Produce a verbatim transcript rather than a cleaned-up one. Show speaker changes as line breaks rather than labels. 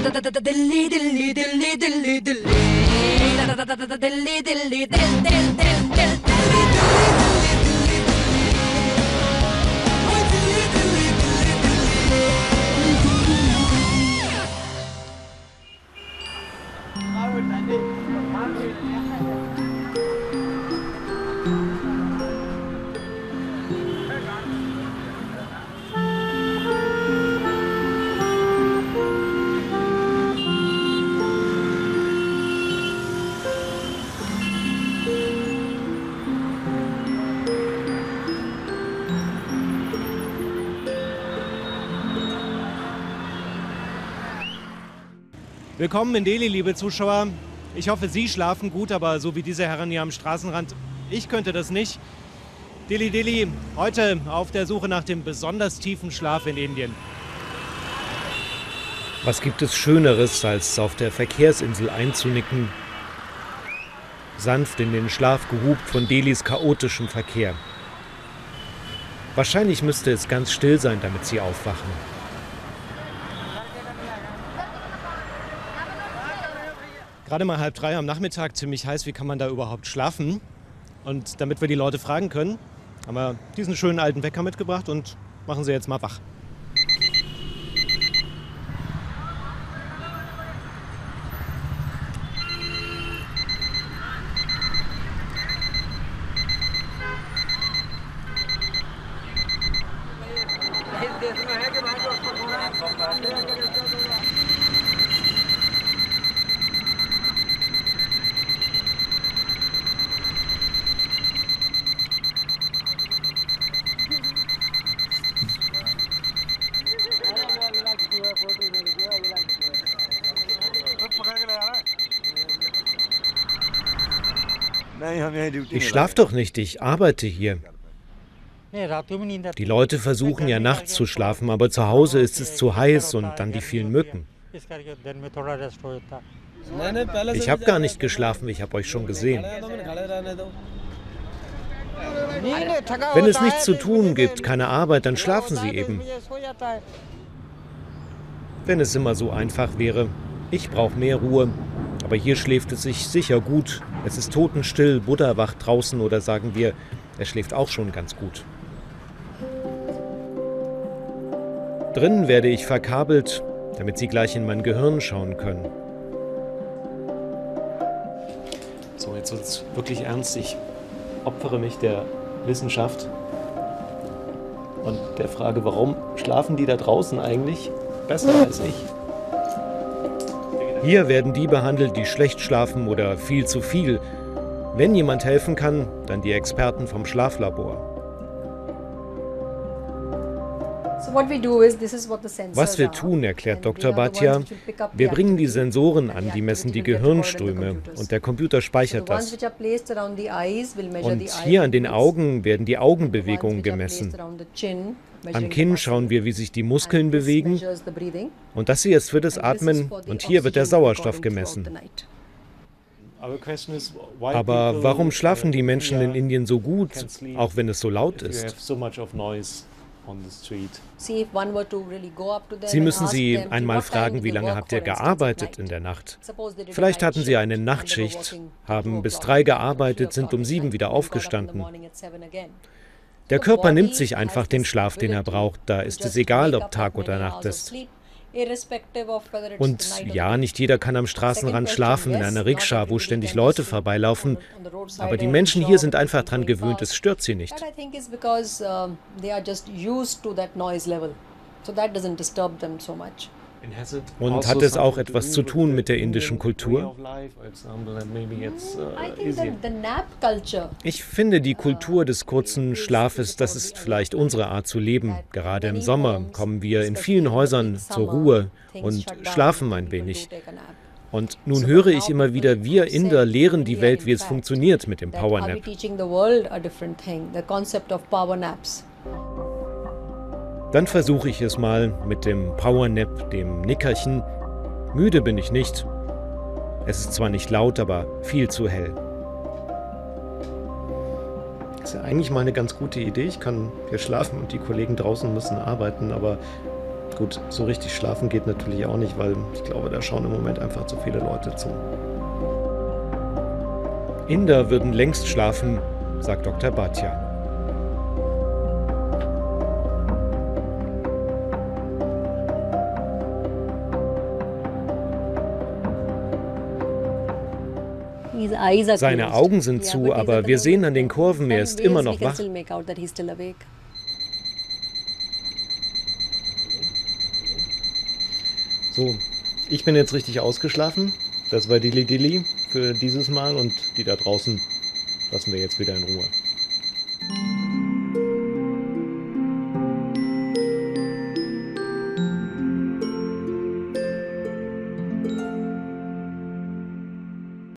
Willkommen in Delhi, liebe Zuschauer. Ich hoffe, Sie schlafen gut, aber so wie diese Herren hier am Straßenrand, ich könnte das nicht. Delhi, Delhi, heute auf der Suche nach dem besonders tiefen Schlaf in Indien. Was gibt es Schöneres, als auf der Verkehrsinsel einzunicken, sanft in den Schlaf gehupt von Delhis chaotischem Verkehr. Wahrscheinlich müsste es ganz still sein, damit Sie aufwachen. Gerade mal halb drei am Nachmittag, ziemlich heiß, wie kann man da überhaupt schlafen? Und damit wir die Leute fragen können, haben wir diesen schönen alten Wecker mitgebracht und machen sie jetzt mal wach. Ich schlaf doch nicht, ich arbeite hier. Die Leute versuchen ja nachts zu schlafen, aber zu Hause ist es zu heiß und dann die vielen Mücken. Ich habe gar nicht geschlafen, ich habe euch schon gesehen. Wenn es nichts zu tun gibt, keine Arbeit, dann schlafen sie eben. Wenn es immer so einfach wäre. Ich brauche mehr Ruhe. Aber hier schläft es sich sicher gut. Es ist totenstill, Buddha wacht draußen oder sagen wir, er schläft auch schon ganz gut. Drinnen werde ich verkabelt, damit Sie gleich in mein Gehirn schauen können. So, jetzt wird es wirklich ernst. Ich opfere mich der Wissenschaft und der Frage, warum schlafen die da draußen eigentlich besser als ich? Hier werden die behandelt, die schlecht schlafen oder viel zu viel. Wenn jemand helfen kann, dann die Experten vom Schlaflabor. Was wir tun, erklärt Doktor Bhatia, wir bringen die Sensoren an, die messen die Gehirnströme und der Computer speichert das. Und hier an den Augen werden die Augenbewegungen gemessen. Am Kinn schauen wir, wie sich die Muskeln bewegen. Und das hier ist für das Atmen und hier wird der Sauerstoff gemessen. Aber warum schlafen die Menschen in Indien so gut, auch wenn es so laut ist? Sie müssen sie einmal fragen, wie lange habt ihr gearbeitet in der Nacht? Vielleicht hatten sie eine Nachtschicht, haben bis drei gearbeitet, sind um sieben wieder aufgestanden. Der Körper nimmt sich einfach den Schlaf, den er braucht. Da ist es egal, ob Tag oder Nacht ist. Und ja, nicht jeder kann am Straßenrand schlafen, in einer Rikscha, wo ständig Leute vorbeilaufen. Aber die Menschen hier sind einfach daran gewöhnt, es stört sie nicht. Und hat es auch etwas zu tun mit der indischen Kultur? Ich finde, die Kultur des kurzen Schlafes, das ist vielleicht unsere Art zu leben. Gerade im Sommer kommen wir in vielen Häusern zur Ruhe und schlafen ein wenig. Und nun höre ich immer wieder, wir Inder lehren die Welt, wie es funktioniert mit dem Powernap. Dann versuche ich es mal mit dem Powernap, dem Nickerchen. Müde bin ich nicht. Es ist zwar nicht laut, aber viel zu hell. Das ist ja eigentlich mal eine ganz gute Idee. Ich kann hier schlafen und die Kollegen draußen müssen arbeiten, aber Gut, so richtig schlafen geht natürlich auch nicht, weil ich glaube, da schauen im Moment einfach zu viele Leute zu. Inder würden längst schlafen, sagt Doktor Bhatia. Seine Augen sind zu, aber wir sehen an den Kurven, er ist immer noch wach. So, ich bin jetzt richtig ausgeschlafen. Das war Dilly Dilly für dieses Mal und die da draußen lassen wir jetzt wieder in Ruhe.